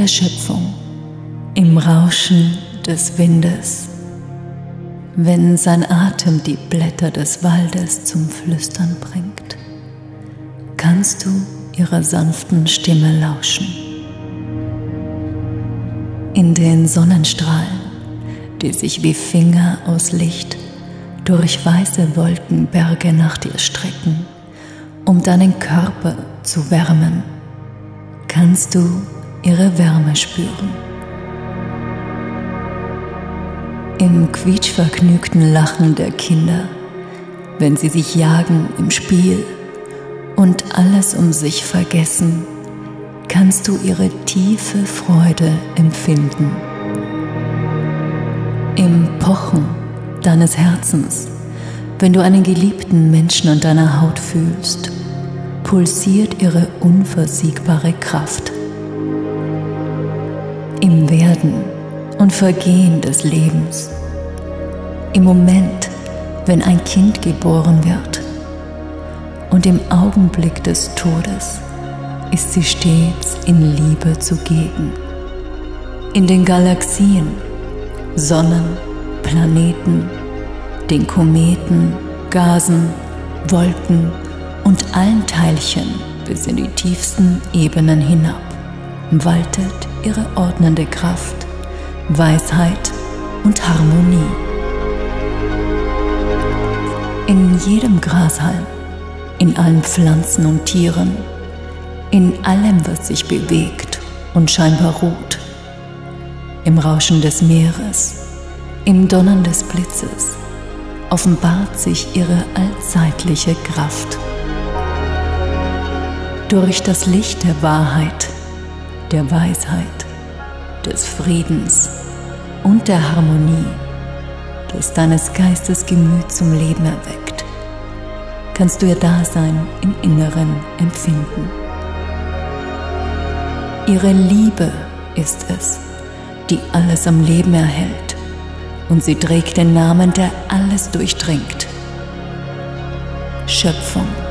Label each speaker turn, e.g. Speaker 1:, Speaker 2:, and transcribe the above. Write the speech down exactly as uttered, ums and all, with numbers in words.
Speaker 1: der Schöpfung, im Rauschen des Windes, wenn sein Atem die Blätter des Waldes zum Flüstern bringt, kannst du ihrer sanften Stimme lauschen. In den Sonnenstrahlen, die sich wie Finger aus Licht durch weiße Wolkenberge nach dir strecken, um deinen Körper zu wärmen, kannst du ihre Wärme spüren. Im quietschvergnügten Lachen der Kinder, wenn sie sich jagen im Spiel und alles um sich vergessen, kannst du ihre tiefe Freude empfinden. Im Pochen deines Herzens, wenn du einen geliebten Menschen an deiner Haut fühlst, pulsiert ihre unversiegbare Kraft. Im Werden und Vergehen des Lebens, im Moment, wenn ein Kind geboren wird, und im Augenblick des Todes ist sie stets in Liebe zugegen. In den Galaxien, Sonnen, Planeten, den Kometen, Gasen, Wolken und allen Teilchen bis in die tiefsten Ebenen hinab waltet ihre ordnende Kraft, Weisheit und Harmonie. In jedem Grashalm, in allen Pflanzen und Tieren, in allem, was sich bewegt und scheinbar ruht, im Rauschen des Meeres, im Donnern des Blitzes, offenbart sich ihre allzeitliche Kraft. Durch das Licht der Wahrheit, der Weisheit, des Friedens und der Harmonie, das deines Geistes Gemüt zum Leben erweckt, kannst du ihr Dasein im Inneren empfinden. Ihre Liebe ist es, die alles am Leben erhält, und sie trägt den Namen, der alles durchdringt: Schöpfung.